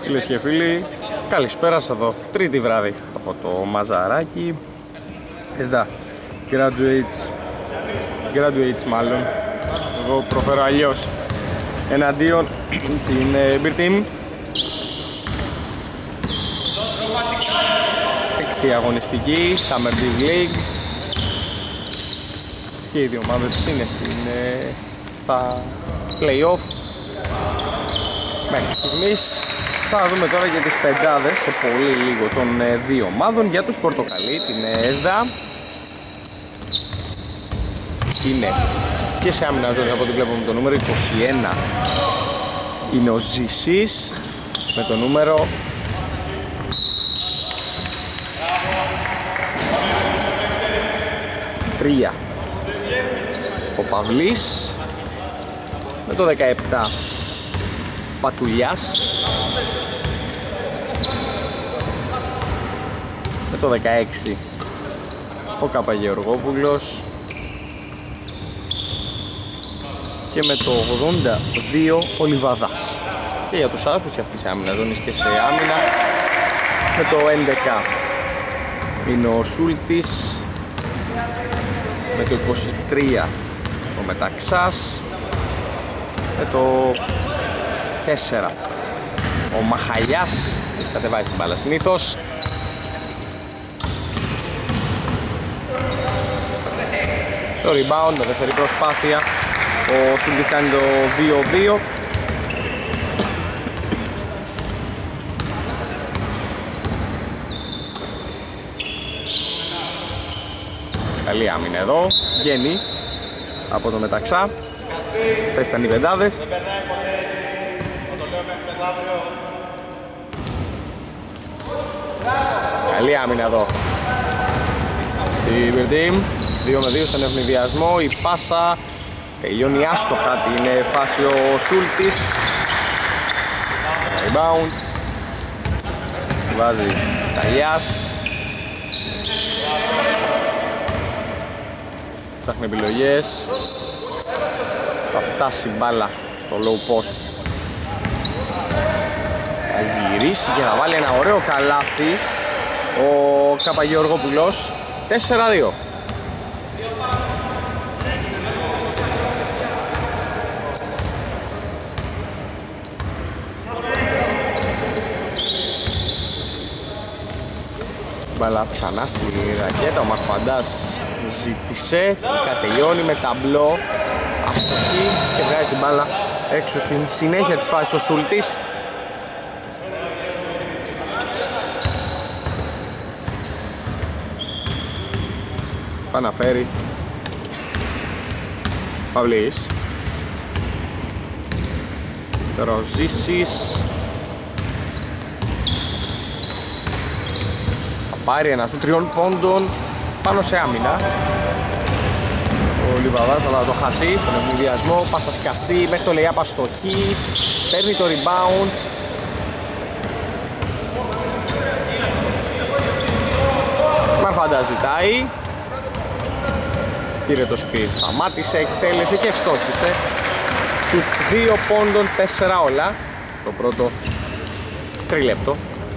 Φίλες και φίλοι, καλησπέρα σας εδώ, τρίτη βράδυ από το Μαζαράκι. Εσδά, graduates μάλλον, εγώ προφέρω αλλιώς, εναντίον την Beer Team. Έκτη αγωνιστική, Summer Big League. Και οι δύο ομάδες είναι στα play-off. Μέχρι στιγμής θα δούμε τώρα για τις πεντάδες σε πολύ λίγο των δύο ομάδων. Για τους πορτοκαλί, την ΕΣΔΑ είναι και σε άμυνα ζώνη, από ό,τι βλέπουμε το νούμερο 21 είναι ο Ζήσης με το νούμερο 3 ο Παυλής με το 17 Πατουλιάς με το 16 ο Καπαγεωργόπουλος και με το 82 ο Λιβαδάς. Και για τους άσπρους και αυτής άμυνα ζώνης και σε άμυνα με το 11 είναι ο Σούλτης, με το 23 ο Μεταξάς, με το 4 ο Μαχαλιάς, κατεβάζει την μπάλα συνήθως. Το rebound, με δεύτερη προσπάθεια ο Σούλτης κάνει το 2-2. Καλή άμυνα εδώ, βγαίνει από το Μεταξά. Αυτές ήταν οι πεντάδες. Καλή άμυνα εδώ η Beer Team, 2-2 στον ευνηδιασμό. Η πάσα τελειώνει άστοχα την φάση ο Σούλτης. Rebound, βάζει Ταλιάς, ψάχνει επιλογές, θα φτάσει μπάλα στο low post, θα γυρίσει και θα βάλει ένα ωραίο καλάθι ο Καπαγεωργόπουλος. 4-2. Μπάλα ξανά στη ρακέτα, ο Μαρφαντάς ζήτησε, κατελειώνει με ταμπλό, αστοχή και βγάζει την μπάλα έξω στην συνέχεια της φάσης ο Σούλτης. Παναφέρει Παυλής, τώρα ο Ζήσης πάρει ένα του 3 πόντων πάνω σε άμυνα. Ο Λιβαδάς θα το χάσει στον ευνηδιασμό, πάσα σκαστή μέχρι το layup αστοχή, παίρνει το rebound. Μαρφαντά ζητάει, πήρε το screen, σταμάτησε, εκτέλεσε και ευστόχησε. Του 2 πόντων 4 όλα το πρώτο τριλέπτο.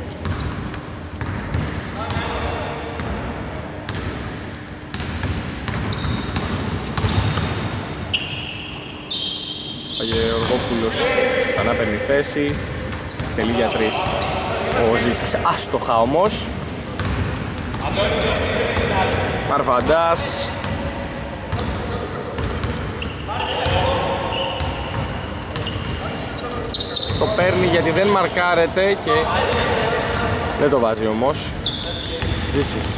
Ο Γεωργόπουλος ξανά παίρνει θέση, τελεί για 3 ο Ζήσης, άστοχα όμως. Μαρφαντάς, το παίρνει γιατί δεν μαρκάρεται και δεν το βάζει όμως. Ζήσης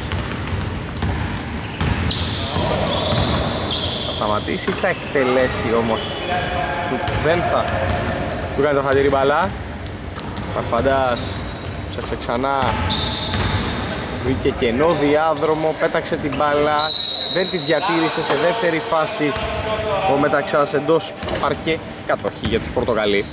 θα σταματήσει, θα εκτελέσει όμως, δεν θα του κάνει το χατήρι μπαλά. Μαρφαντάς ψάξε ξανά, βρήκε κενό διάδρομο, πέταξε την μπάλα, δεν τη διατήρησε σε δεύτερη φάση ο Μεταξάς εντός παρκέ, κατοχή για τους Πορτοκαλί.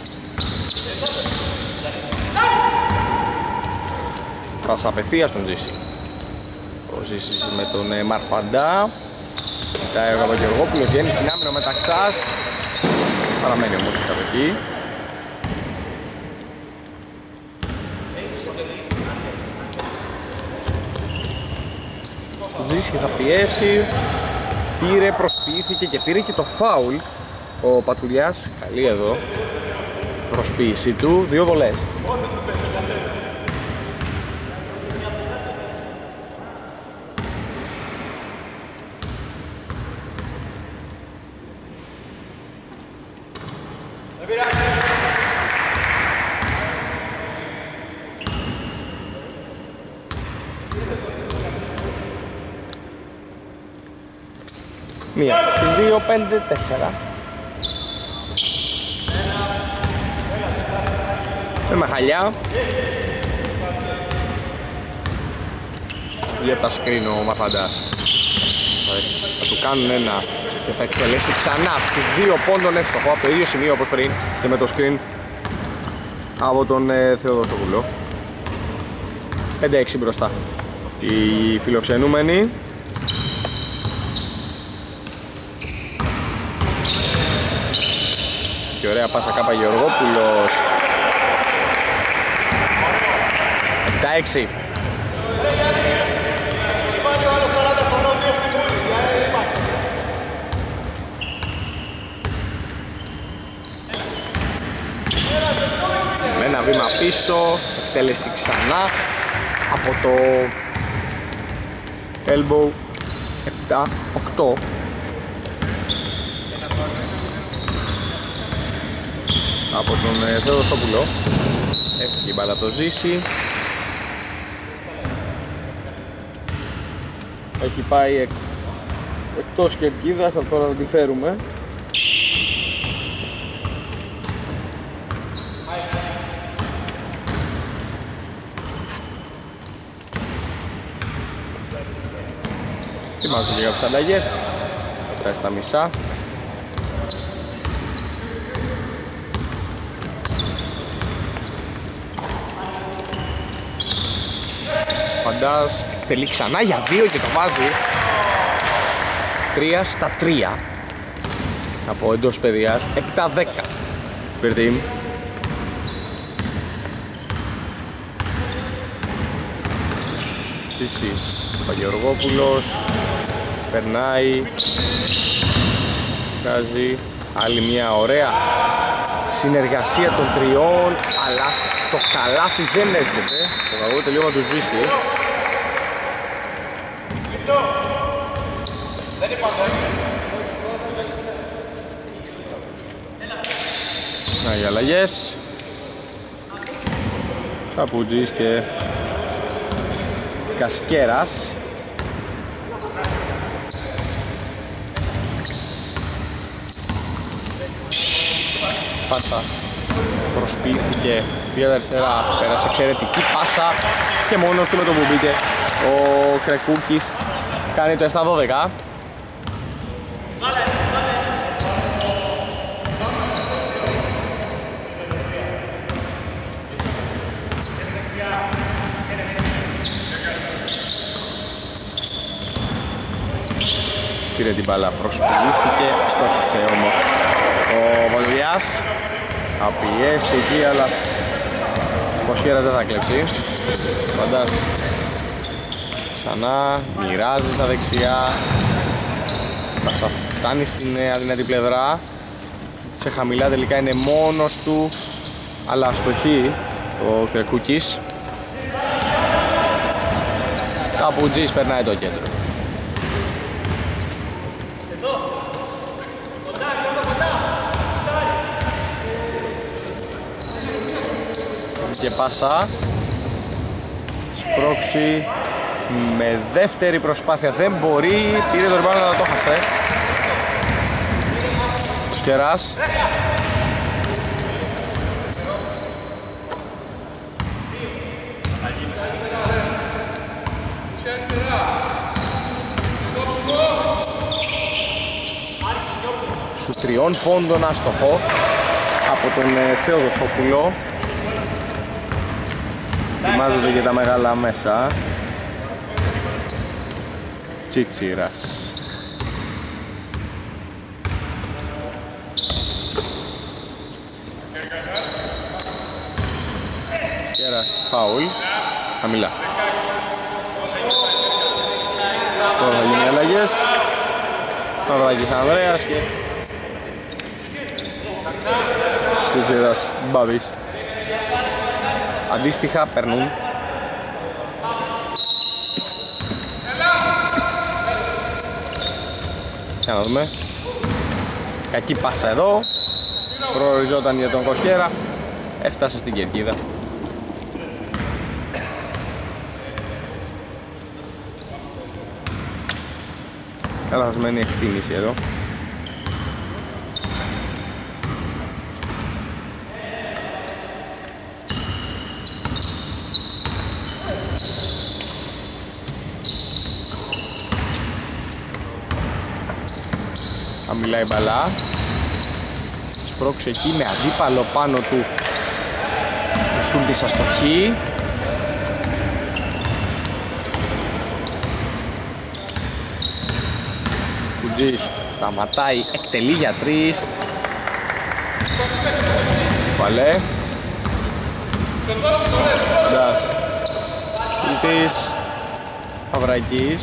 Πάσα απευθείας στον Ζήση, ο Ζήσης με τον Μαρφαντά, μετά ο Καπαγεωργόπουλος βγαίνει στην άμυνα ο Μεταξάς, παραμένει όμως η κατοχή. Ζήσει, θα πιέσει. Πήρε, προσποιήθηκε και πήρε και το φάουλ ο Πατουλιάς. Καλή εδώ προσποίηση του, 2 βολές. Μία στις 2, 5, 4. Με μαχαλιά. Για τα σκριν ο Μαφαντάς. Θα του κάνουν ένα και θα εκτελέσει ξανά στους 2 πόντων εύστοχο από το ίδιο σημείο όπως πριν και με το σκριν από τον Θεοδοσόπουλο. 5-6 μπροστά οι φιλοξενούμενοι. Και ωραία πάσα Κάπα Γεωργόπουλος. 7-6. Με ένα βήμα πίσω, εκτέλεση ξανά από το elbow. 7-8. Από τον Θεοδοσόπουλο. Έφυγε η μπάλα το Ζήση. Έχει πάει εκτός κερκίδας, αλλά τώρα θα τη φέρουμε. Θυμάστε και κάποιες αλλαγές. Φτάσει στα μισά. Φαντάς εκτελεί ξανά για 2 και το βάζει. 3-3 από εντός παιδιάς. 7-10 Σπιρτήμ. Σίσης Παγεωργόπουλος περνάει, βγάζει άλλη μια ωραία συνεργασία των τριών, αλλά το καλάθι δεν έρχεται. Το κακό τελείωμα του Ζήση. Να οι αλλαγές. Καπουτζής και Κασκέρας. Πάσα προσποιήθηκε, πήγε αριστερά, πέρασε εξαιρετική πάσα και μόνος του με το που μπήκε ο Κρεκούκης κάνει το 7-12. Πήρε την μπάλα, προσποιήθηκε, στόχισε όμως ο Βολιάς. Θα πιέσει εκεί, αλλά ο Κοσχέρας δεν θα κλέψει. Φαντάς ξανά, μοιράζει στα δεξιά. Θα φτάνει στην αδυνατή πλευρά. Σε χαμηλά τελικά είναι μόνος του, αλλά αστοχή ο Κρεκούκης. Καπουτζής περνάει το κέντρο. Και πάσα, σπρώξει με δεύτερη προσπάθεια, δεν μπορεί, πήρε το ριμπάουντ αλλά το χάσε. Σκεράς. Σου 3 πόντων άστοχο από τον Θεοδοσόπουλο. Ετοιμάζονται και τα μεγάλα μέσα. Τσίτσιρας. Κέρας. Φάουλ. Χαμηλά. Τώρα θα γίνει αλλαγές. Μαυράκης Ανδρέας και Τσιτσίδας Μπάβης. Αντίστοιχα περνούν. Για να δούμε. Κακή πάσα εδώ. Προοριζόταν για τον Κοσκέρα. Έφτασε στην κερκίδα. Καλασμένη εκτίμηση εδώ. Χαμηλά η μπαλά. Σπρώξε εκεί με αντίπαλο πάνω του. Ο Σούλτης αστοχή. Κουτζής σταματάει, εκτελεί για 3. Παλέ. Ντάς. Σούλτης. Παυρακής.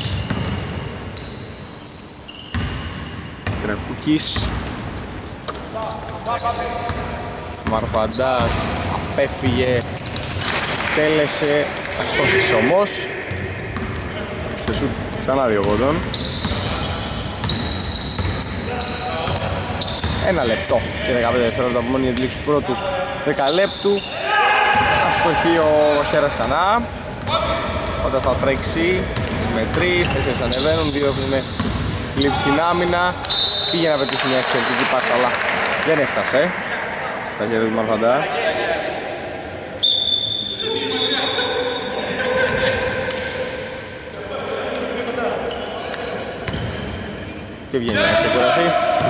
Κρεπούκης. Μαρφαντάς απέφυγε, τέλεσε, αστόχησε όμως. Σε σουτ ξανά 2 πόντων. 1 λεπτό και 15 δευτερόλεπτα από μόνη για τη λήξη του πρώτου δεκαλέπτου. Αστοχεί ο Χέρας ξανά. Όταν θα τρέξει με 3, 4 ανεβαίνουν, 2 έχουν λείψει στην άμυνα. Πήγε να πετύχει μια εξαιρετική πάσα αλλά δεν έφτασε. Τα χέρια του Μαρφαντά. Και βγαίνει να ξεκουραστεί.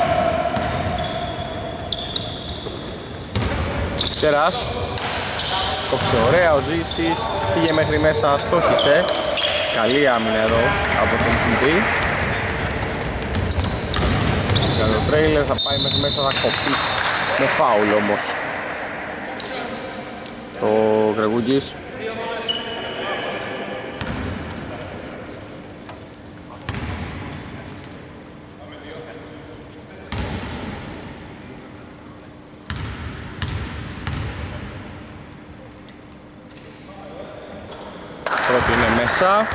Ξεράς. Κόψε ωραία ο Ζήσης. Πήγε μέχρι μέσα, στόχισε. Καλή άμυνα εδώ από τον Σουντή. Για το τρέιλερ θα πάει μέχρι μέσα, θα κοπεί. Με φάουλ όμως το Γρεγούκης. Πρώτη είναι μέσα.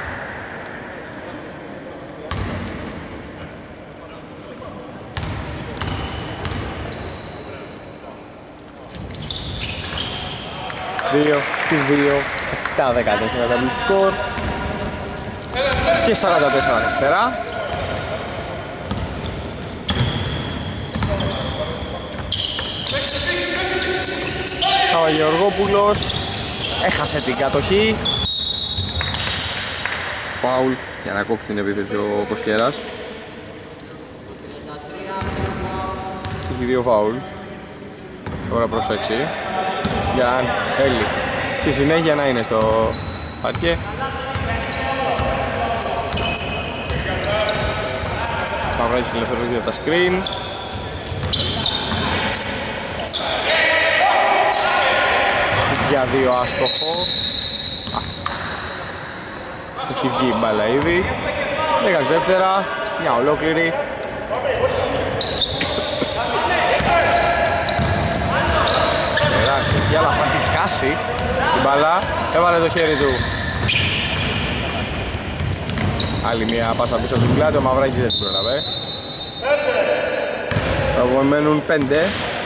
Δύο στις 2, 7-14 double score και 44 δεύτερα. Παπαγεωργόπουλος έχασε την κατοχή. Φάουλ για να κόψει την επίθεση ο Κοσκέρας. Έχει 2 φάουλ. Τώρα προσέξει για αν θέλει στη συνέχεια να είναι στο παρκέ. Παυράκης ελευθερός για τα screen. Για 2 άστοχο. Έχει βγει η μπάλα ήδη. 10 δεύτερα, μια ολόκληρη. Περάσει, αλλά θα τη χάσει την μπάλα. Έβαλε το χέρι του. Άλλη μια πάσα πίσω από την πλάτη, ο Μαυράκης δεν την πρόλαβε. Θα μένουν 5.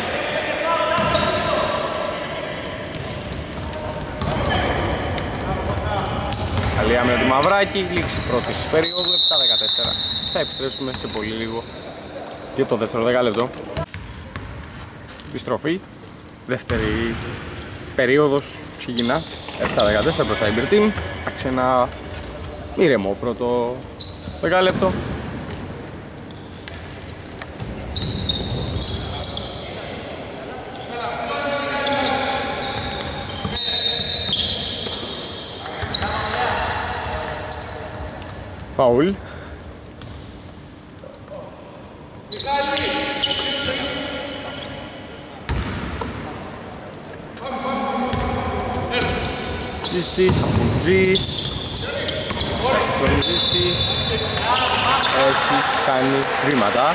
Καλή άμυνα του Μαυράκη, λήξη πρώτης περίοδου, 7-14. Θα επιστρέψουμε σε πολύ λίγο για το δεύτερο δεκάλεπτο. Επιστροφή, δεύτερη περίοδος ξεκινά, 7-14 μπροστά η Beer Team. Άξε ένα ήρεμο πρώτο δεκάλεπτο. Φάουλ. Ζήσης, Σαπουτζής. Στο Ζήση έχει κάνει βήματα.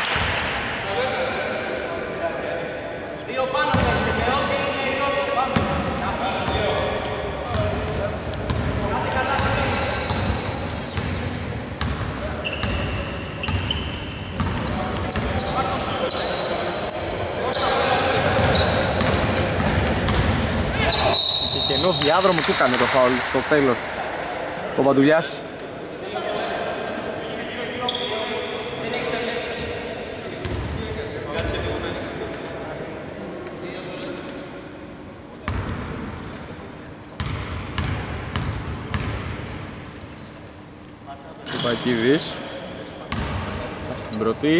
Και κενό διάδρομο του έκανε το φάουλ στο τέλος ο Παντουλιάς. Πακίδης στην πρώτη.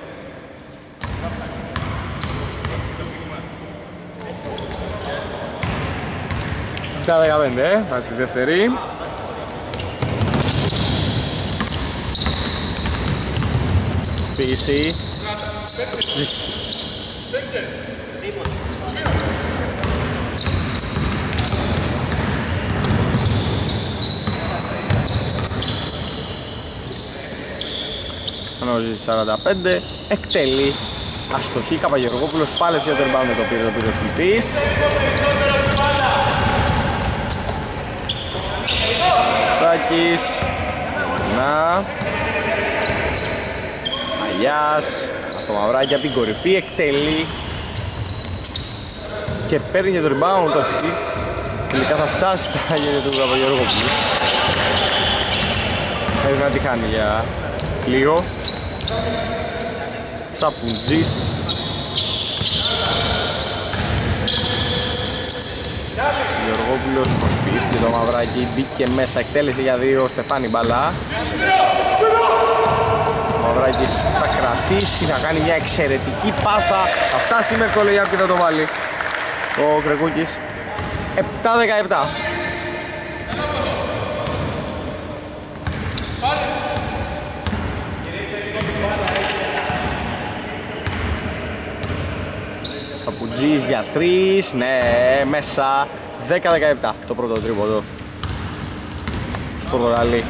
Τα 15, βάζει τη δεύτερη. Πήγηση. Ανώζει 45, εκτελεί αστοχή. Καπαγεωργόπουλος πάλεψε για το rebound με το πήρε ο Σουλτής. Τάκης, να Αγιάς, στο Μαυράκι από την κορυφή, εκτελεί και παίρνει για το rebound, όχι. Τελικά θα φτάσει στα χέρια του Καπαγεωργόπουλου. Πρέπει να τη χάνει για λίγο. Σαπουτζής. Γεωργόπουλος προσποιήθηκε το Μαυράκι, μπήκε μέσα, εκτέλεσε για δύο, Στεφάνη μπαλά. Ο Μαυράκης θα κρατήσει, θα κάνει μια εξαιρετική πάσα, θα φτάσει μέχρι το lay-up και θα το βάλει ο Κρεκούκης. 7-17. Παππουτζής για 3, ναι, μέσα. 10-17 το πρώτο τρίποντο στο Πορτογαλί.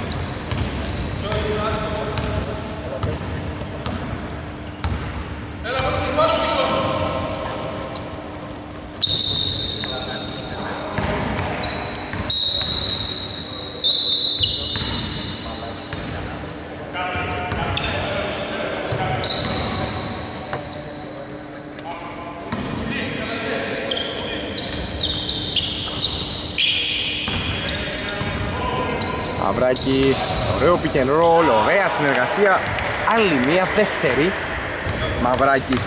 Μαυράκης, ωραίο pick and roll, ωραία συνεργασία, άλλη μία δεύτερη. Μαυράκης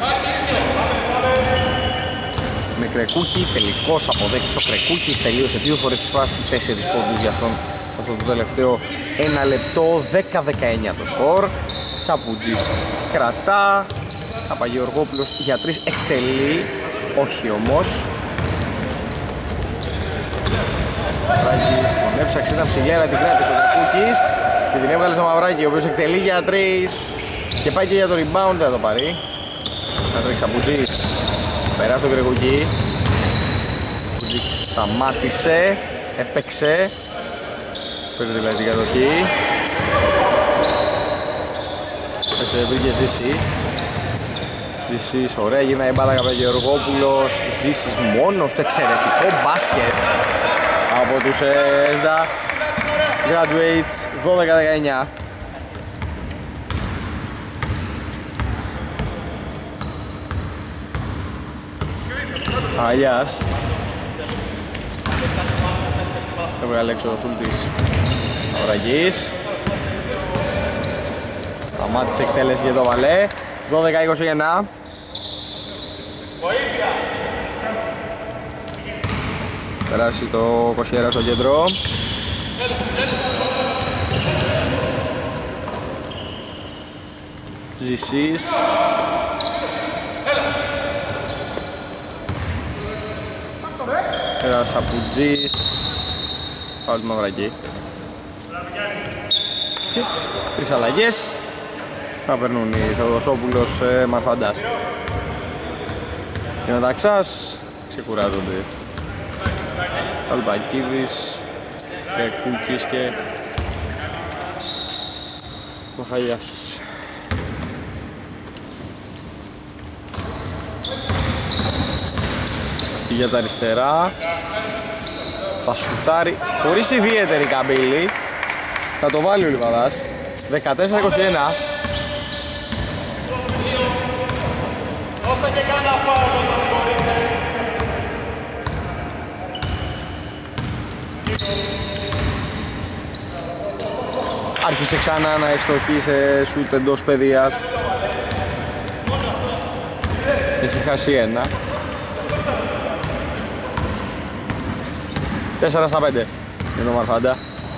με Κρεκούκη, τελικός αποδέκτης ο Κρεκούκης, τελείωσε 2 φορές τις φάσεις, 4 πόντους για αυτόν σε αυτό το τελευταίο 1 λεπτό, 10-19 το σκορ. Σαπουτζής κρατά, Παπαγεωργόπουλος για 3 εκτελεί, όχι όμως. Μαυράκης τον έψαξε, ήταν ψηλή, αλλά την κράτησε ο Κρεκούκης και την έβγαλε στο Μαυράκη, ο οποίος εκτελεί για 3 και πάει και για το rebound, θα το πάρει. Να τρέξει Σαπουτζής, περάσει τον Κρεκούκη. Κρεκούκης σταμάτησε, έπαιξε, πήρε δηλαδή την κατοχή. Βρήκε Ζήση. Ζήσης, ωραία, γυρνάει η μπάλα Καπαγεωργόπουλος. Ζήσης μόνος στο εξαιρετικό μπάσκετ από τους ΕΣΔΑ Graduates, 12-19. Αγιάς έβγαλε έξω το Θούλτης Οραγής. Σταμάτησε εκτέλεση για το Βαλέ. 12-21. Περάσει το Κοσιέρα στο κέντρο. Ζησής. Πέρασε Σαπουτζής. Πάω τη Μαυρακή. Τρεις αλλαγές. Θα περνούν οι Θεοδοσόπουλος, Μαρφαντάς και ο Ταξάς ξεκουράζονται Καλπακίδης, Κούκκης και Μαχαγιάς. Για τα αριστερά θα σουτάρει χωρίς ιδιαίτερη καμπύλη. Θα το βάλει ο Λιβαδάς. 14-21. Άρχισε ξανά να ευστοχεί σε σουτ εντός παιδείας. Έχει χάσει ένα. 4-5 για τον Μαρφάντα.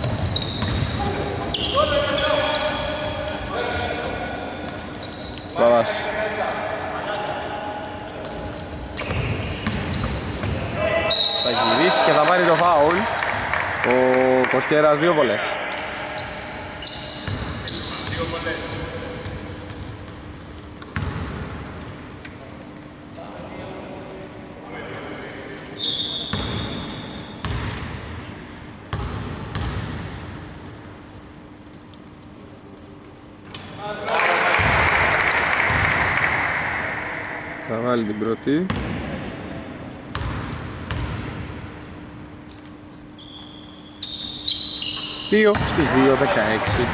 Βαβάς. Θα γυρίσει και θα πάρει το φάουλ ο Κοσκέρας, 2 βολές. Θα βάλει την πρώτη. Δύο στις 2, 16.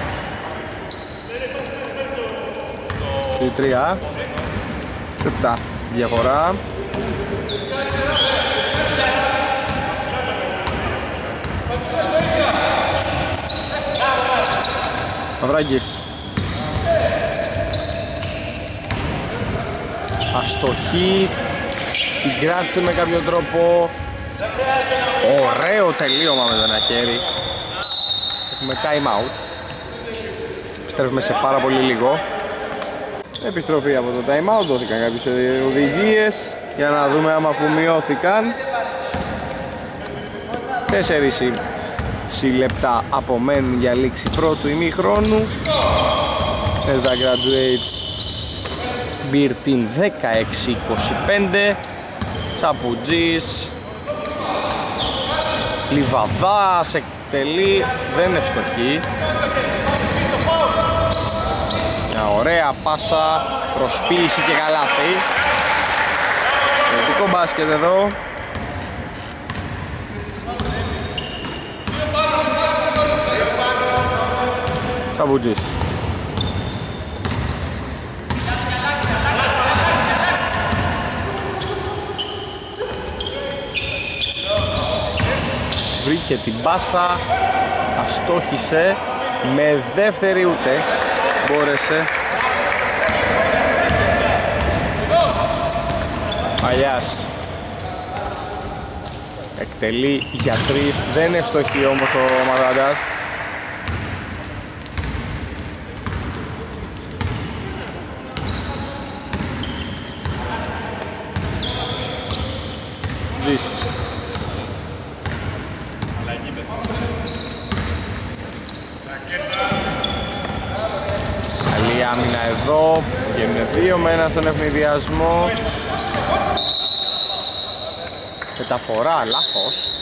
Στη 3. Σε 7 διαφορά. Μαυράκης. Αστοχή. Την κράτησε με κάποιο τρόπο. Ωραίο τελείωμα με το ένα χέρι. Έχουμε time out. Επιστρέφουμε σε πάρα πολύ λίγο. Επιστροφή από το time out. Δόθηκαν κάποιες οδηγίες για να δούμε άμα αφομοιώθηκαν. 4,5 λεπτά απομένουν για λήξη πρώτου ημίχρονου. Εσδα Graduates Beer Team 16-25. Τσαπουτζής. Λιβαδάς εκτελεί, δεν ευστοχεί. Μια ωραία πάσα, προσποίηση και καλάθι. Θετικό μπάσκετ εδώ. Τσαπουτζής. Βρήκε την πάσα, αστόχησε, με δεύτερη ούτε μπόρεσε. Παλιάς εκτελεί για 3, δεν ευστοχεί όμως ο Μαγαντάς. Τζις. Καλή άμυνα εδώ, βγαίνουν 2 με 1 στον ευνηδιασμό. Μεταφορά, λάθος.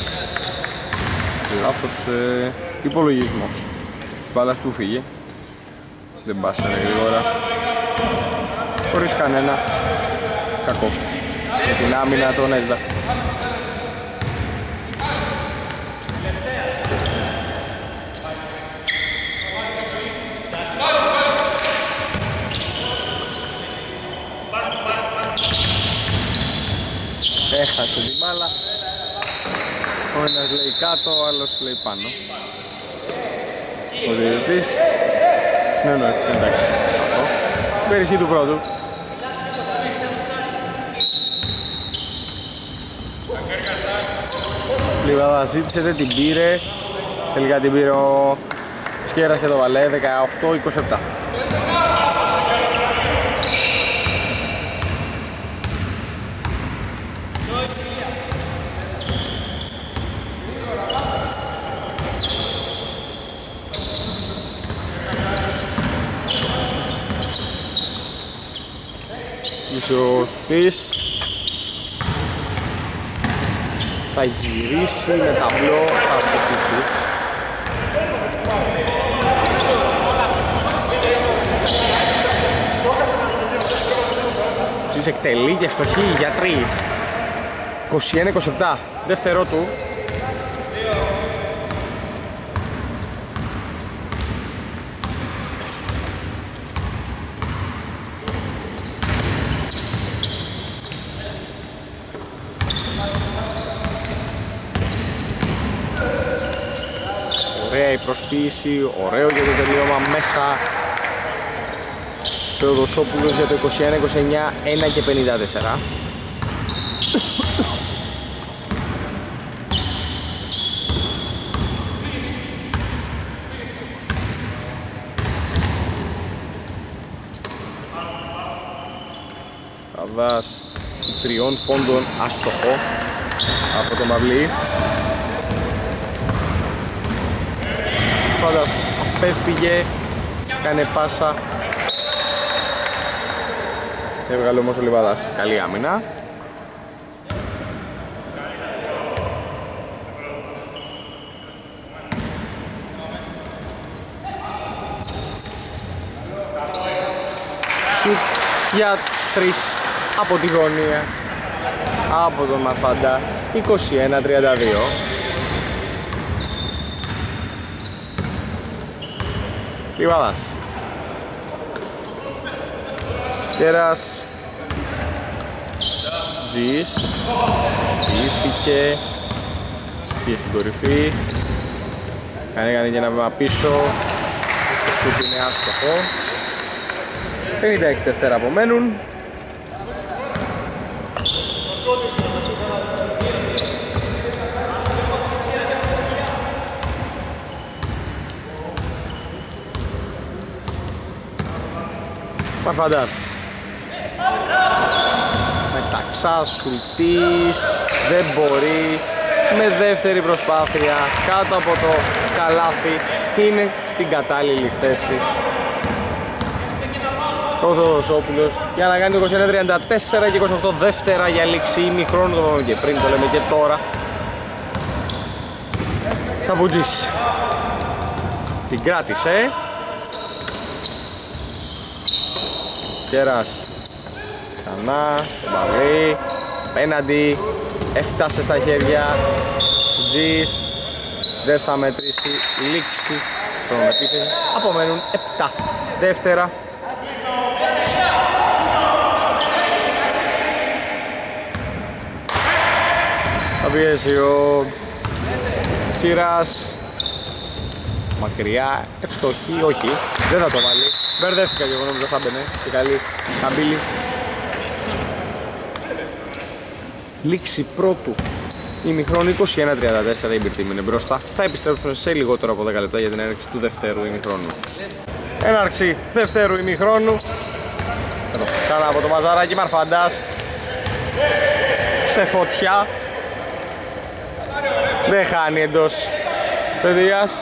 Λάθος υπολογισμός. Της μπάλας του φύγε. Δεν πάσανε γρήγορα. Χωρίς κανένα κακό. Την άμυνα τον Έσδα. Έχασε την μπάλα. Ο ένας λέει κάτω, ο άλλος λέει πάνω. Ο διαιτητής συνεννοήθηκε, εντάξει. Πέρυσι του πρώτου. Λιβαδά ζήτησε, δεν την πήρε. Τελικά την πήρε ο Σκέρας και το βαλέ, 18-27. Ισοθής. θα γυρίσει με ταμπλό, θα αστοχίσει. Τζις εκτελεί και στοχή για 3. 21-27, δεύτερο του. Ωραία η προσποίηση, ωραίο για το τελείωμα μέσα. Θεοδοσόπουλος για το 21-29, 1 και 54. Καβάς 3 πόντων, άστοχο από τον Παυλή. Πάντας απέφυγε, κάνε πάσα. Έβγαλε όμως ο Λιβαδάς, καλή άμυνα. Σουτ για 3 από τη γωνία από τον Μαρφάντα, 21-32. Λιβαδάς, Κέρας, Τζις, στήθηκε, πήγε στην κορυφή, έκανε και ένα βήμα πίσω, το σουτ είναι άστοχο. 56 δευτέρα απομένουν. Μαρφαντάς, Μεταξάς, Σουλτής, δεν μπορεί, με δεύτερη προσπάθεια κάτω από το καλάθι, είναι στην κατάλληλη θέση ο Θεοδοσόπουλος για να κάνει το 21-34 και 28 δεύτερα για λήξη ημιχρόνου. Το είπαμε και πριν, το λέμε και τώρα. Σαμπουτζής την κράτησε. Κέρας ξανά, Μπαβή, πέναντι, έφτασε στα χέρια του Τζις, δεν θα μετρήσει λήξη των επίθεσης, απομένουν 7 δεύτερα. Θα πιέσει ο Τσίρας, μακριά, ευστοχή, όχι, δεν θα το βάλει. Μπερδεύτηκα και εγώ νόμιζα θα μπαινε και καλή καμπύλη. Λήξη πρώτου ημιχρόνου, 21-34, η Μπιρτήμ είναι μπροστά. Θα επιστρέψουμε σε λιγότερο από 10 λεπτά για την έναρξη του δευτέρου ημιχρόνου. Έναρξη δευτέρου ημιχρόνου. Εδώ, ξανά από το Μαζαράκι, Μαρφαντάς σε φωτιά. Δεν χάνει εντός παιδείας.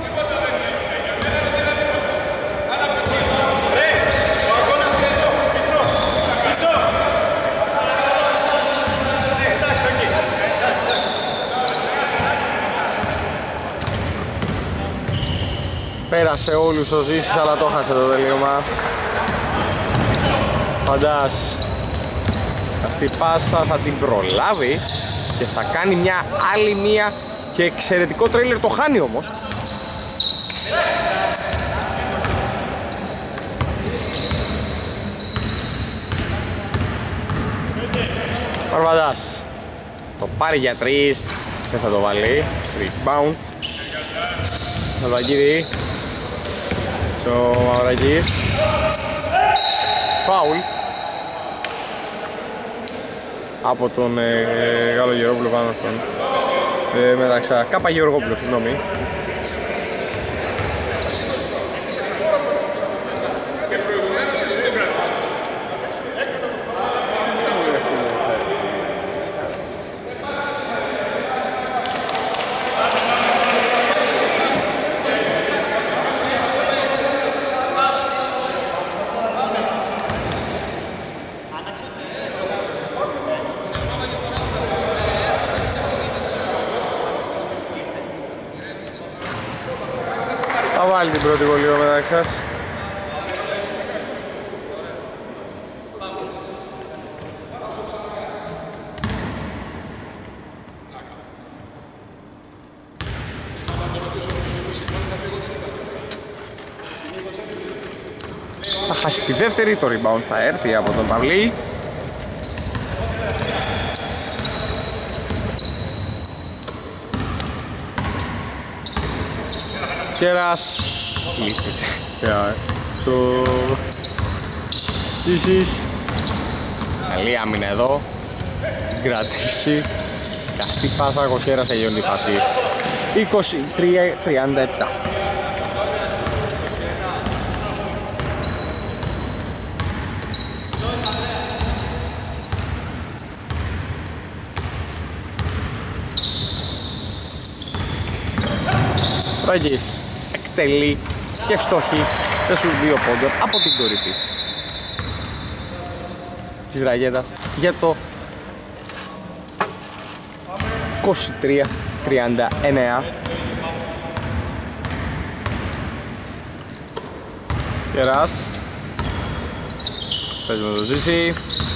Πέρασε όλους ο Ζήσης, αλλά το χάσε το τελείωμα. Φαντάς αυτή πάσα θα την προλάβει και θα κάνει μια άλλη μία και εξαιρετικό τρέιλερ, το χάνει όμως. Παρβαντάς το πάρει για 3, δεν θα το βάλει. Rebound Ναβαγίδη, ο Μαυρακής, φάουλ από τον Γάλλο Γεωργόπουλο πάνω στον Μεταξά, Κάπα Γεωργόπουλο, συγγνώμη. βάλει την πρώτη βολή μεταξύ σας. Θα χάσει τη δεύτερη, το rebound θα έρθει από τον Παυλή. Κέρας λίστησε στο Σίσης. Καλή άμυνα εδώ. Κρατήσει. Καστή πάσα, ο Κέρας τελειώνει τη φάση. 23-37. Ραγής εκτελεί και ευστοχή σε στους 2 πόντων από την κορυφή της ραγέτας για το 23-39. Κεράς παίζει με το Ζήση,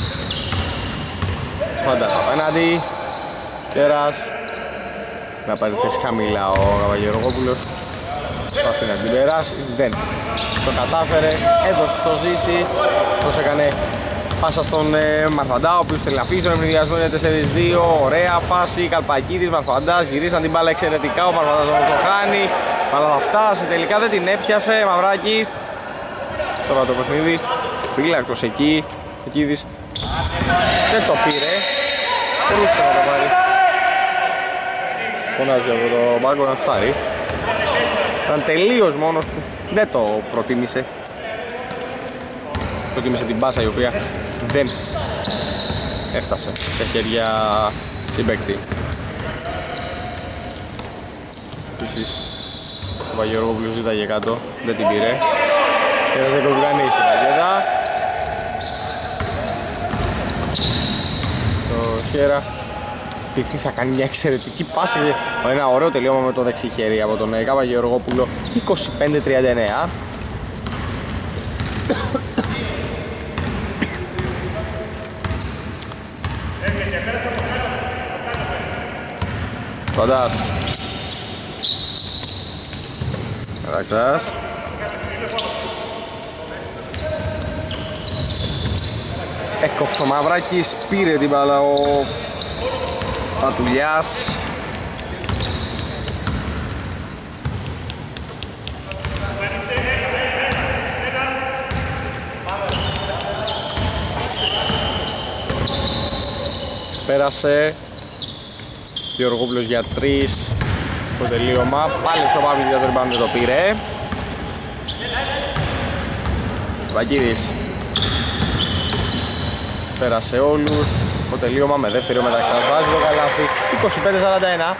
Φαντάς απέναντι. Κεράς να πάρει θέση χαμηλά ο Καβαγερογόπουλος. Προσπαθεί να την περάσει, δεν το κατάφερε. Έδωσε στο Ζήση, πώς έκανε πάσα στον Μαρφαντά, ο οποίος θέλει να αφήσει τον ευνηδιασμό, είναι 4-2. Ωραία φάση, Καλπακίδης, Μαρφαντάς, γυρίσαν την μπάλα εξαιρετικά. Ο Μαρφαντάς όμως το χάνει, αλλά θα φτάσει, τελικά δεν την έπιασε. Μαυράκης, τώρα το παιχνίδι, φύλακτος εκεί, Κίδης δεν το πήρε, μπορούσε να το πάρει. Φωνάζει από το μπάγκο να στάρει. Ήταν τελείως μόνος του, δεν το προτίμησε. Προτίμησε την πάσα η οποία δεν έφτασε σε χέρια συμπαίκτη. Επίσης ο Παγιώργοβλου ζήταγε κάτω, δεν την πήρε. Και δεν κοβγανεί στην αγέδα. Το Χέρα τι θα κάνει μια εξαιρετική πάση, ένα ωραίο τελείωμα με το δεξί χέρι από τον Καβαγεωργόπουλο. 25-39. Κοντάς Ραξάς. Έκοψε ο Μαυράκης, πήρε την μπάλα ο Πατουλιάς. Πέρασε Γεωργόπουλος για 3 στο τελείωμα. Πάλι στο Παύλης για το rebound, δεν το πήρε. Βαγγίδης πέρασε όλους. Το τελείωμα με δεύτερο μεταξύ σας βάζει το καλάθι. 25-41.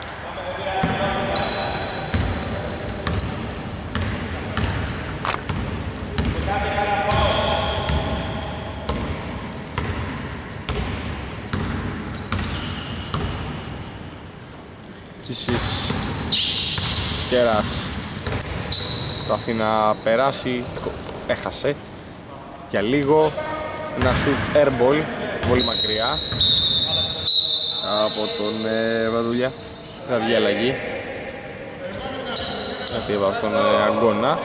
Κέρας προσπαθεί να περάσει, έχασε για λίγο. Ένα shoot airball, πολύ μακριά από τον Βαδουλιά. Θα βγει αλλαγή γιατί από τον Αγκώνα.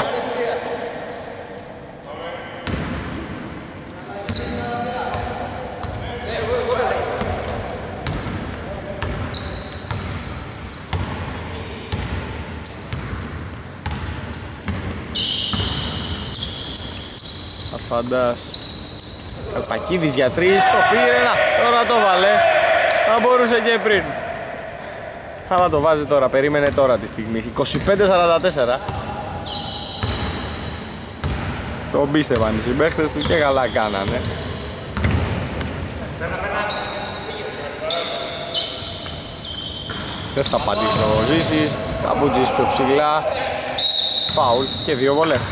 Φαντάς Καλπακίδης για 3, το πήρε, τώρα το βάλε. Θα μπορούσε και πριν, αλλά το βάζει τώρα, περίμενε τώρα τη στιγμή. 25-44. Το πίστευαν οι συμπαίχτες του και καλά κάνανε. Δεν θα πατήσει ο Ζήσης, θα μπουτζήσει πιο ψηλά. Φάουλ και 2 βολές.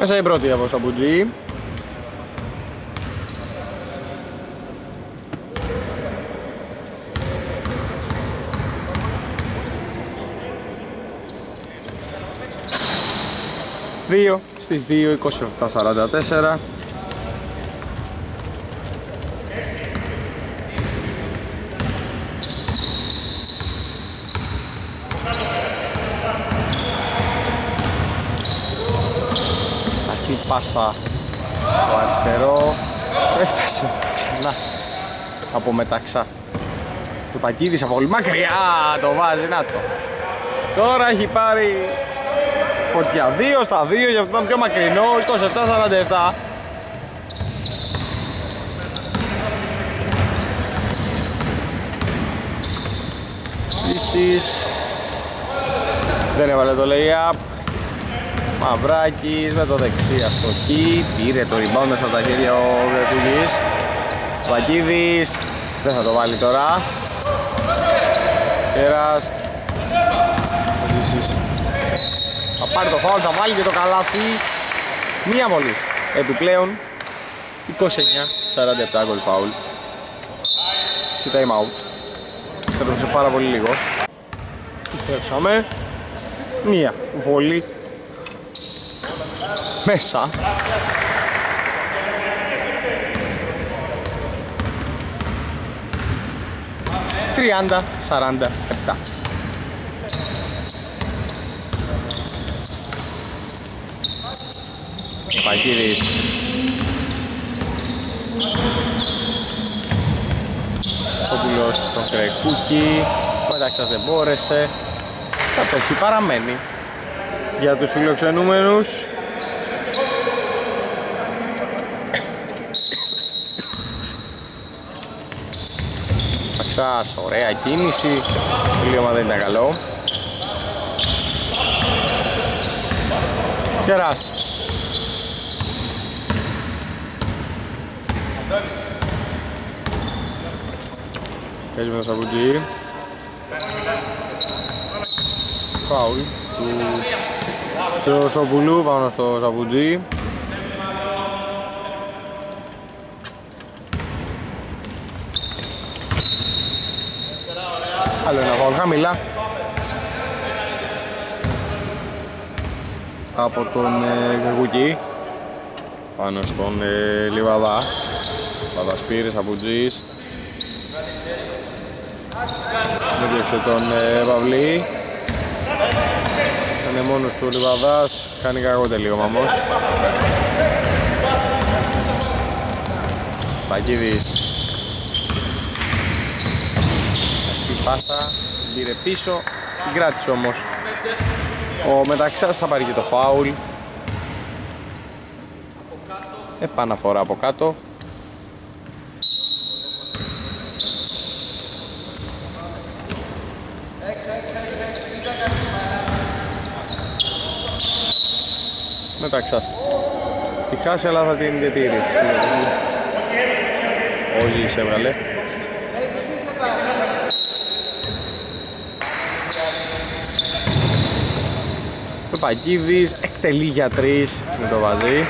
Μέσα η πρώτη από Σαμπουτζή. Δύο στις 2, 27-44. Αστή πάσα το αριστερό. Έφτασε ξανά από μεταξά. Το Τακίδης από πολύ μακριά το βάζει, να το. Τώρα έχει πάρει φωτιά, 2 στα 2, γι' αυτό ήταν πιο μακρινό, 27-47. Επίσης δεν έβαλε το lay-up. Μαυράκης με το δεξί αστοχή, πήρε το rebound μέσα από τα χέρια ο Γρεκούλης. Βακίδης δεν θα το βάλει τώρα. Κέρας. Θα πάρει το φάουλ, θα βάλει και το καλάθι. Μία βολή. Επιπλέον 29-47 γκολ φάουλ. Και time out. Έπρεπε πάρα πολύ λίγο. Επιστρέψαμε. Μία βολή μέσα. Τριάντα 47. Παγίδης. Ο Πουλός στον Κρεκούκι. Μεταξάς δεν μπόρεσε. Κατοχή παραμένει για τους φιλοξενούμενους. Μεταξάς, ωραία κίνηση. Το λίωμα δεν ήταν καλό. Κεράς. Παίζει με το Σαμπουτζή. Φάουλ του Τροσοπουλού πάνω στο Σαμπουτζή. Άλλο ένα φάουλ χαμηλά από τον Γρηγούκη πάνω στον Λιβαδά. Παδασπύρης, Σαμπουτζής. Μέτρεψε τον Παυλή. Είναι μόνος του Λιβαδάς. Κάνει κακό τελείωμα όμως. Πακίδης. Στην πάσα. Την πήρε πίσω. Την κράτησε όμως. Ο Μεταξάς θα πάρει και το φάουλ. Επαναφορά από κάτω. Μεταξάς. Τη χάσει αλλά θα την διατηρήσει. Ο Ζης έβγαλε. Το Παγκίδης εκτελεί για 3 με το βαζί.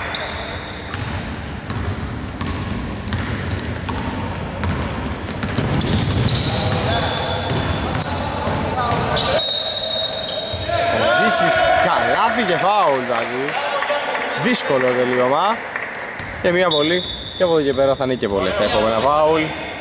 Ο Ζήσης καλάθι και φάουλ βάζει. Δύσκολο τελείωμα. Και μία βολή. Και από εδώ και πέρα θα είναι και βολές τα επόμενα φάουλ.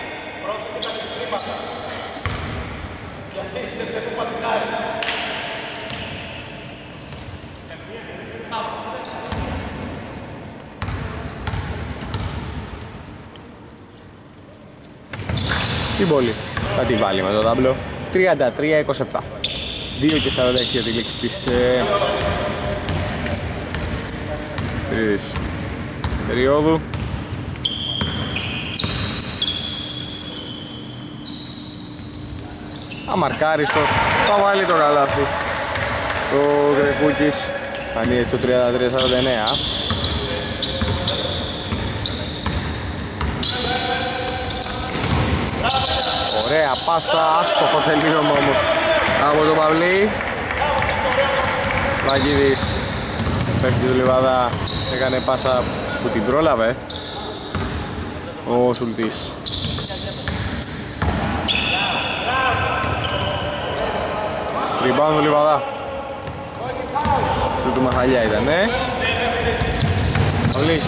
Την πόλη θα τη βάλει με το τάμπλο. 33-27. 2:46 για τη λήξη της περίοδου. Αμαρκάριστος, θα βάλει το καλάθι. Το Γρεκούκης ανοίγει το 33-49. Ωραία πάσα, άστοχο τελείωμα όμως από τον Παυλή. Βαγγίδης Πέφτει του Λιβάδα, έκανε πάσα που την πρόλαβε ο Σουλτής. Rebound του Λιβάδα. Του Μαχαλιά ήτανε. Ολύς.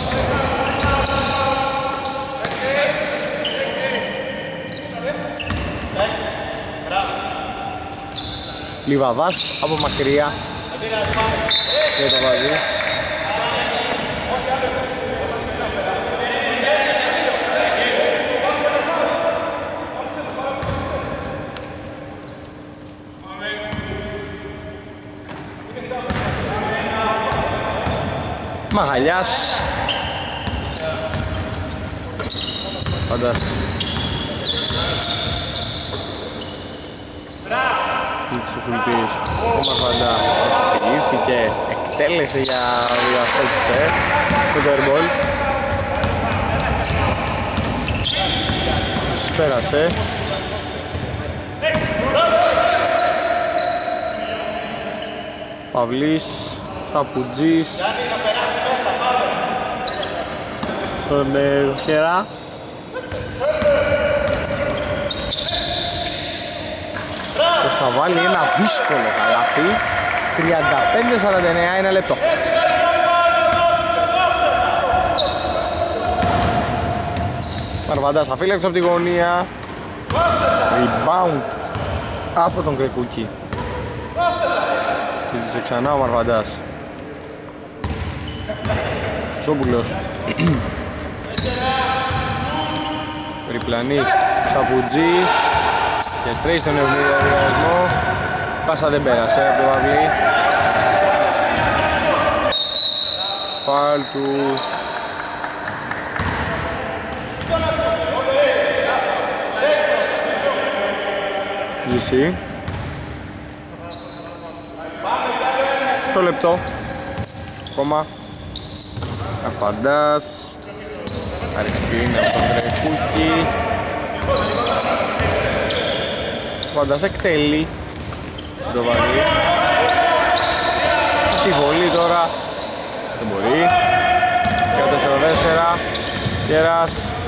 Λιβαδάς από μακριά και το βάζει. Μαγαλιάς. Φαντάς. Του Σουλτής, ο Μαρφαντά ήρθηκε, εκτέλεσε για διαστόχισε το airball. Πέρασε. Παυλής, Σαπουτζής, τον Χερά. Θα βάλει ένα δύσκολο καλάθι. 35-49, ένα λεπτό. Μαρβαντάς αφύλαξε από τη γωνία. Rebound από τον Κρεκούκη. Ζήτησε ξανά ο Μαρβαντάς. Σόμπουλος. Περιπλανή Σαπουτζή. Και τρεις στον ευδιασμό. Πάσα δεν πέρασε από το Παυλή. Φάουλ του GC. Στο λεπτό ακόμα. Αφαντάς. Αριστίνα από τον Κρεκούκη. Φαντάς εκτελεί το βαρύ. Στη βολή τώρα δεν μπορεί. Για 4-4 Κέρας.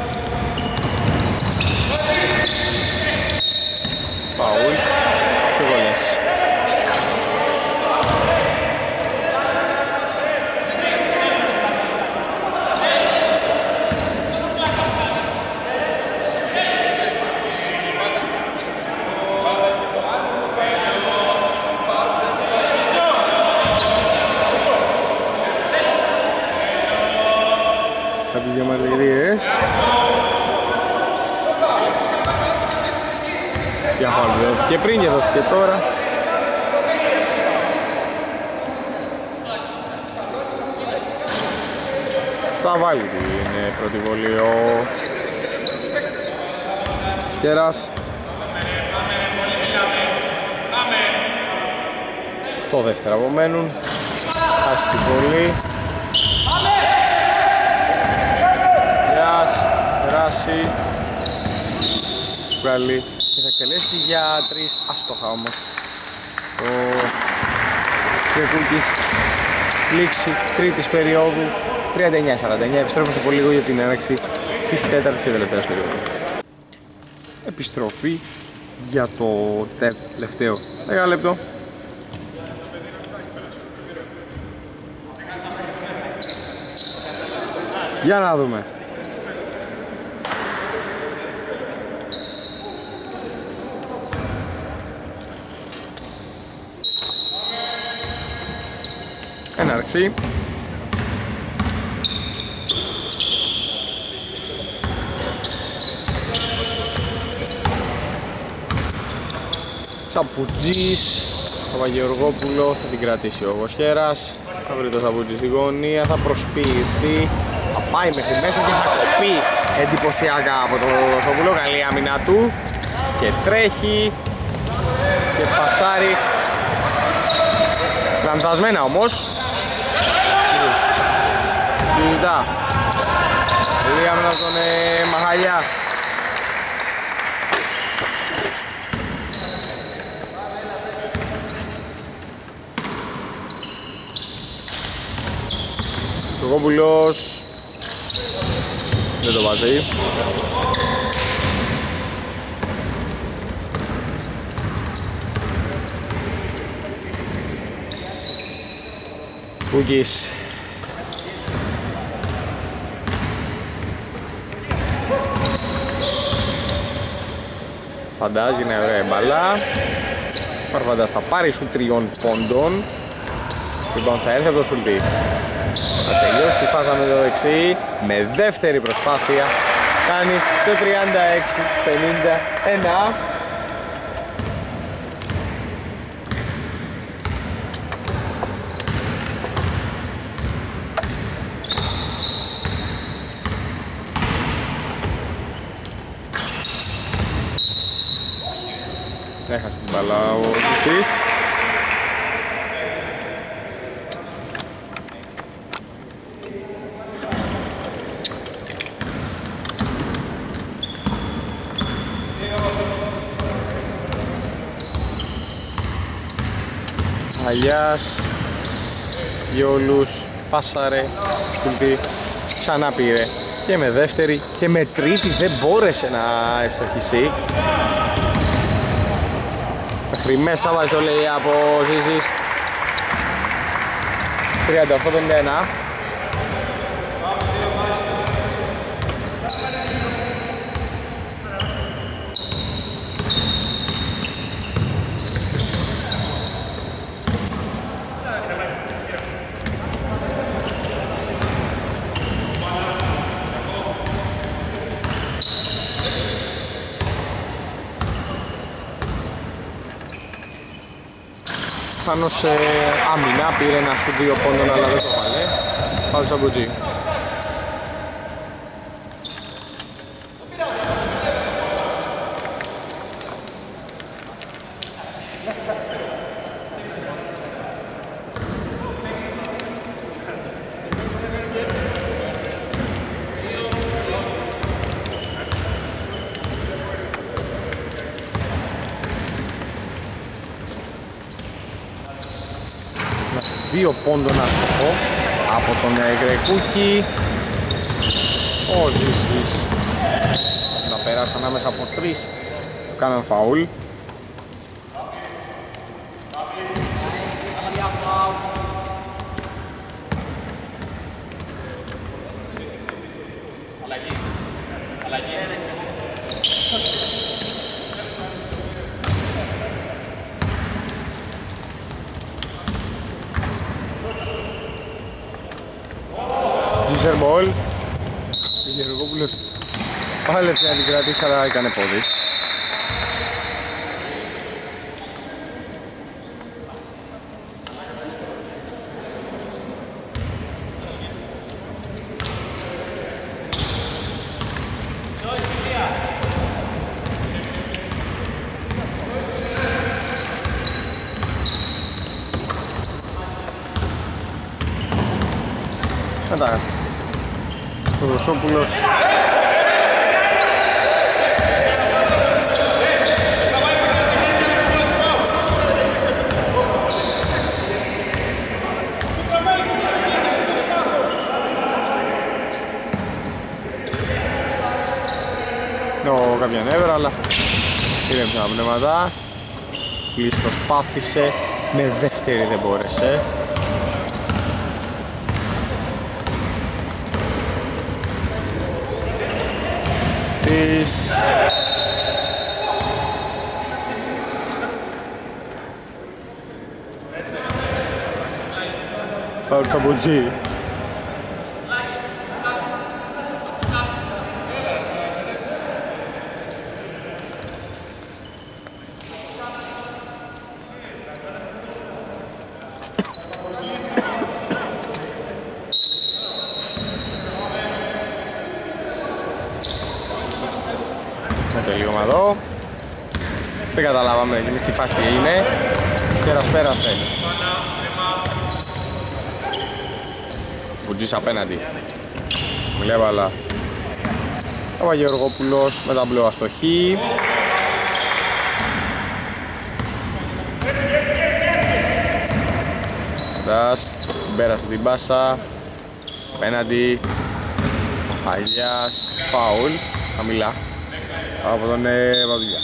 Φαουλ και βολές. Κάποιες διαμαρτυρίες. Για φάουλ δόθηκε πριν και δόθηκε τώρα. Θα βάλει την πρώτη βολή ο Σκέρας. 8 δεύτερα απομένουν. Άστη τη βολή. Περάσει. Βγάλει και θα εκτελέσει για 3 άστοχα όμως. Ο Κρεκούκης λήξη τρίτης περίοδου 39-49. Επιστρέφουμε σε πολύ λίγο για την έναρξη της τέταρτης και τελευταίας περίοδου. Επιστροφή για το τελευταίο 10 λεπτό. Για να δούμε. Έναρξη. Σαπουτζής, Παπαγεωργόπουλο, θα την κρατήσει ο Γοσχέρας. Θα βρει το Σαπουτζή στη γωνία, θα προσποιηθεί. Θα πάει μέχρι μέσα και θα κοπεί εντυπωσιακά από το Γοσόπουλο. Καλή άμυνα του. Και τρέχει. Και πασάρει. Λανθασμένα όμως. Συζητά. Καλή άμυνα στον Μαχαλιά. Γιωργόπουλος δεν το βάζει. Κούκης. Φαντάζει, είναι ωραία μπαλά. Παρφαντάς θα πάρει σου 3 πόντων. Λοιπόν, θα έρθει από το Σουλτή. Θα τελειώσει τη φάσα με το δεξί. Με δεύτερη προσπάθεια κάνει το 36-51. Έχασε την μπαλά ο Ζησής. Αγιάς, Γιόλους, πάσαρε, Σκουλτή, ξανά πήρε και με δεύτερη και με τρίτη δεν μπόρεσε να ευστοχίσει. Μέχρι μέσα βάζει το λέει από Ζήσης. 38-51. Πάνω σε άμυνα, πήρε ένα σου 2 πόντων αλλά δεν το βάλε. Πάω Τσαμπουτζή. Δύο πόντων αστοχό από τον Γκρεκούκη. Ο Ζήσης να περάσει ανάμεσα από 3. Κάναν φαούλ. Μπολ. Ο Γεωργόπουλος πάλεψε να την κρατήσει αλλά έκανε πόδι. Μετά ο Ρωσόπουλος κάποια νεύρα αλλά ήρεμψε τα πνεύματα. Λύς προσπάθησε, με δεύτερη δεν μπόρεσε. Πάω Καμποτζή. Τελείωμα εδώ. Δεν καταλάβαμε εμείς τι φάση είναι. Πέρασε. Βουτζής απέναντι. Μιλέβαλα. Ο Γεωργόπουλος με τα μπλε αστοχή. Δας. Πέρασε την πάσα. Απέναντι ο Χαγιάς, φάουλ, χαμηλά από τον Παπαδουλιά.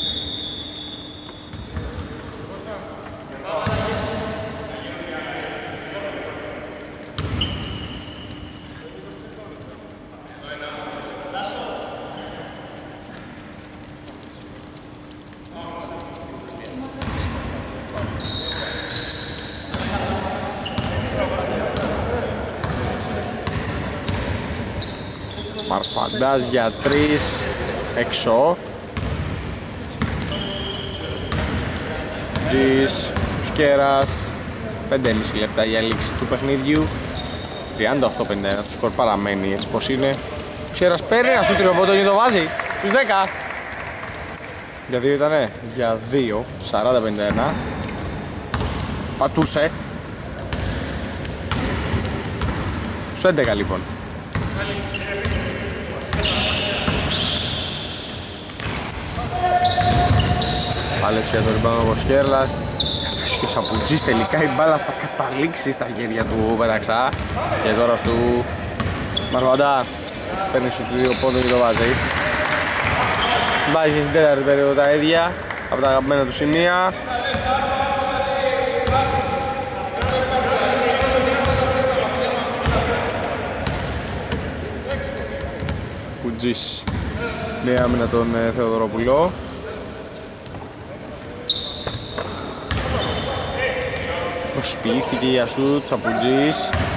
Μαρφαντάς για 3 έξω. Τζις, Σκέρας, 5,5 λεπτά για λήξη του παιχνίδιου. 38-51, το σκορ παραμένει έτσι πως είναι. Σκέρας παίρνει ένα στο τριοπόντο και το βάζει στους 10. Για 2 ήτανε, για 2, 40-51. Πατούσε. Στους 11 λοιπόν. Πάλεψε για το ριμπάουντ ο Σκέρλας και ο Σαπουτζής, τελικά η μπάλα θα καταλήξει στα χέρια του Πέταξα. Και τώρα του Μαρφαντά παίρνει σου του 2 πόντων και το βάζει. Βάζει στην τέταρτη περίοδο τα ίδια από τα αγαπημένα του σημεία. Πουτζής, μία άμυνα τον Θεοδωρόπουλο. Προσποιήθηκε για σουτ, Σαπουτζής,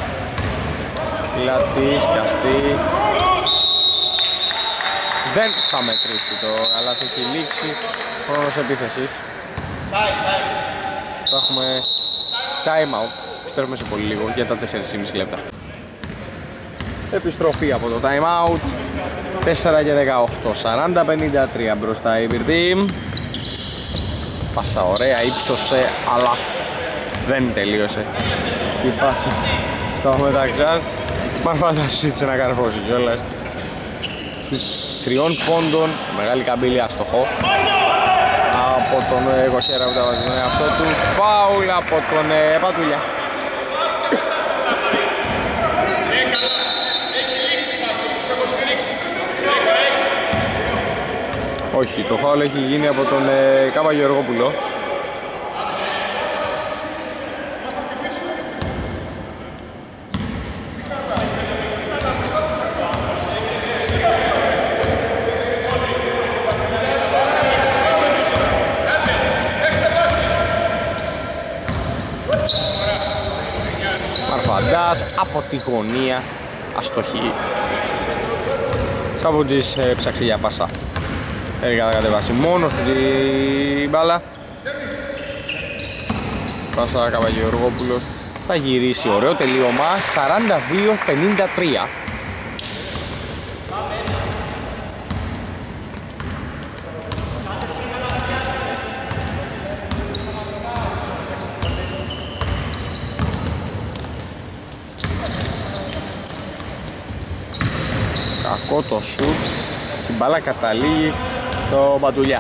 Λατής, Καστή. Δεν θα μετρήσει το καλάθι, έχει λήξει, χρόνος επίθεσης. Θα έχουμε time out, επιστρέφουμε σε πολύ λίγο για τα 4,5 λεπτά. Επιστροφή από το time out, 4 και 18, 40-53 μπροστά η Beer Team. Πάσα ωραία, ύψωσε, αλλά δεν τελείωσε η φάση στο μεταξύ. Μαρφαντάς ζήτησε να καρφώσει κιόλας. Στους 3 πόντων, μεγάλη καμπύλη, άστοχο από τον Κοσέρα που τα βάζει τον εαυτό του. Φάουλ από τον Πατούλια. Όχι, το φάουλ έχει γίνει από τον Καπαγεωργόπουλο. Από τη γωνία, αστοχή. Σαπουτζής ψάξει για πάσα. Έργα θα κατεβάσει μόνος του την μπάλα. Πάσα Καπαγεωργόπουλος. Θα γυρίσει, ωραίο τελείωμα, 42-53. Κακό το σουτ, την μπάλα καταλήγει το Μπαντουλιά.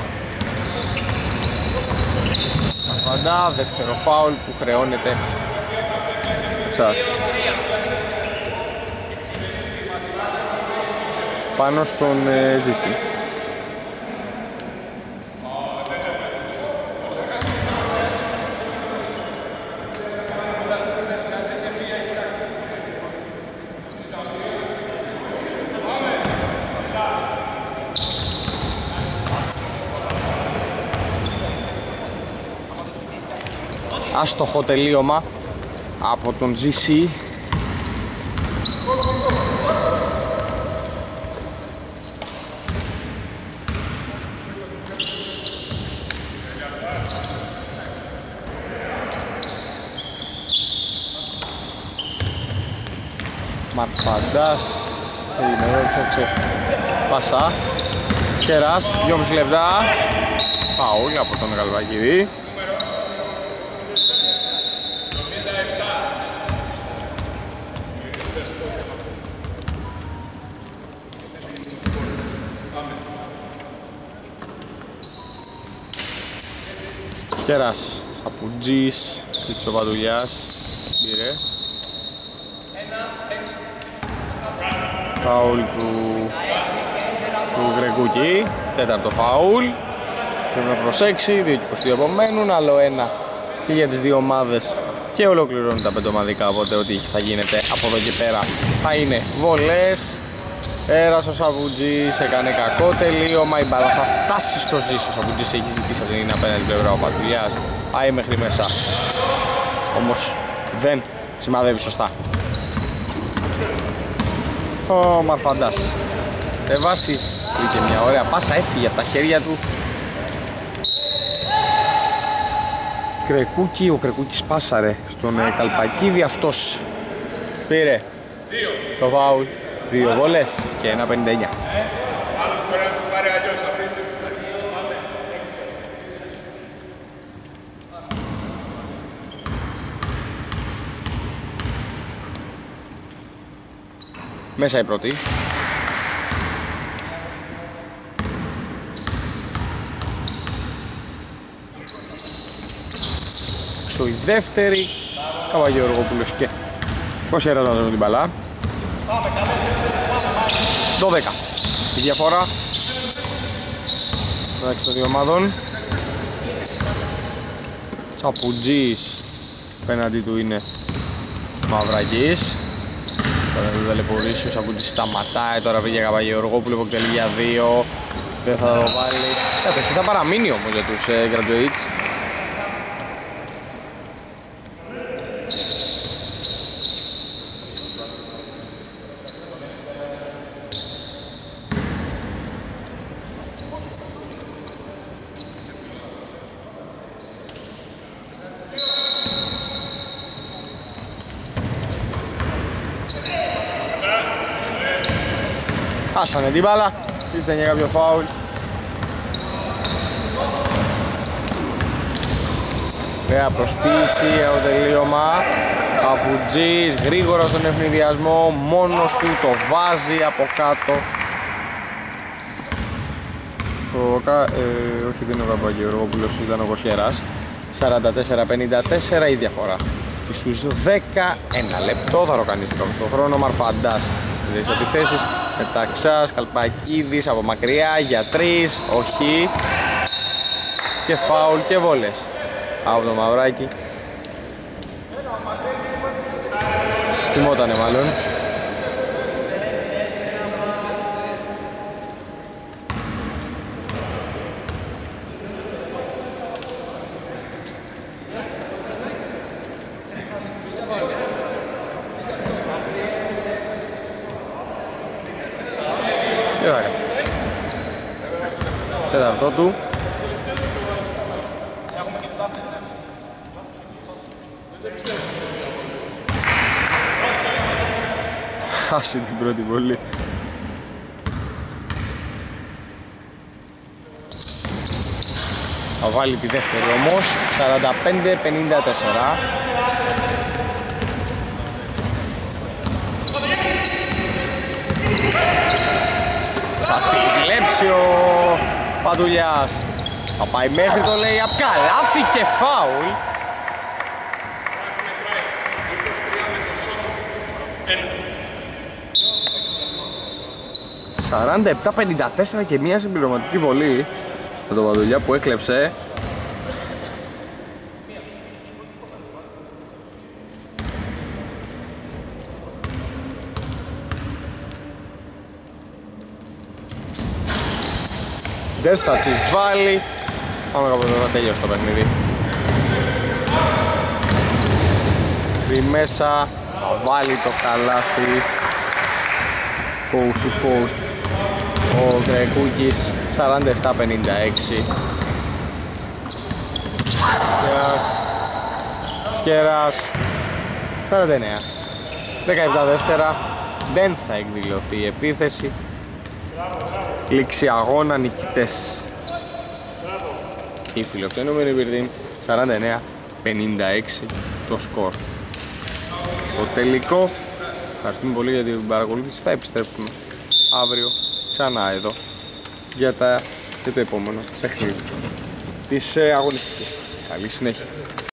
Μαρφαντά, δεύτερο φάουλ που χρεώνεται σας. Πάνω στον Ζήση. Άστοχο τελείωμα από τον GC. Μαρφαντάς, έγινε εδώ, ψάξε πάσα. Κεράς, 2,5 λεπτά. Φάουλ από τον Γαλβακίδη. Κέρας, Σαπουτζής, Χρυτσοπαδουλιάς, πήρε. Φάουλ του Γκρεκούκη, τέταρτο φάουλ. Πρέπει να προσέξει, 2-22 απομένουν, άλλο ένα και για τις δύο ομάδες και ολοκληρώνουν τα πεντομαδικά, οπότε ό,τι θα γίνεται από εδώ και πέρα θα είναι βολές. Πέρασε ο Σαβουτζής, έκανε κακό τελείωμα, η μπάλα θα φτάσει στο Ζήσο. Ο Σαβουτζής έχει ζητήσει από την απέναντι πλευρά, ο Πατουλιάς πάει μέχρι μέσα, όμως δεν σημαδεύει σωστά. Ο Μαρφαντάς εβάσει, βρήκε μια ωραία πάσα, έφυγε από τα χέρια του Κρεκούκη. Ο Κρεκούκης πάσαρε στον Καλπακίδη, αυτός πήρε το φάουλ. 2 βόλες και 1.59. Μέσα η πρώτη. Στο η δεύτερη. Καβαγιοργόπουλος και Κοσιέρα να δούμε την μπαλά. 12 η διαφορά μεταξύ των δύο ομάδων. Τσαπουτζής πέναντι του είναι Μαυραγής. Τώρα δεν ταλαιπωρήσει, ο Τσαπουτζής σταματάει, τώρα πήγε Καβαγιοργόπουλο που εκτελεί για 2. Δεν θα το βάλει, θα παραμείνει όμως για τους graduates. Χάσανε την μπάλα, ζήτησαν για κάποιο φάουλ. Ωραία προσποίηση, το τελείωμα. Καπουτζής, γρήγορα στον ευνηδιασμό, μόνος του το βάζει από κάτω. Όχι, δεν είναι ο Καβαγιοργόπουλος, ήταν ο Κοσιέρας. 44-54 η διαφορά. Στους 11 λεπτό θα ροκανίσει στον χρόνο. Μαρφαντάς στις επιθέσεις. Μεταξάς, Καλπακίδης από μακριά για 3, όχι. Και φάουλ και βόλες από το Μαυράκι. Θυμότανε μάλλον. Τέταρτο του. Χάσει την πρώτη βολή. Θα βάλει τη δεύτερη όμως. 45-54. Θα την κλέψει ο Πατουλιάς. Θα πάει μέχρι το lay-up, καλάθι και φάουλ. «47-54» και μια συμπληρωματική βολή με τον Πατουλιά που έκλεψε. Δεν θα τη βάλει. Πάμε κάπου εδώ, θα τελειώσει το παιχνίδι. Δει μέσα, θα βάλει το καλάθι. Post to post. Ο Γκρεκούκης 47-56. Σκέρας 49. 17 δεύτερα. Δεν θα εκδηλωθεί η επίθεση. Λήξη αγώνα, νικητές οι φιλοξενούμενοι Βυρδίν. 49-56 το σκορ. Το τελικό. Ευχαριστούμε πολύ για την παρακολούθηση. Θα επιστρέψουμε αύριο ξανά εδώ για το επόμενο παιχνίδι της αγωνιστικής. Καλή συνέχεια.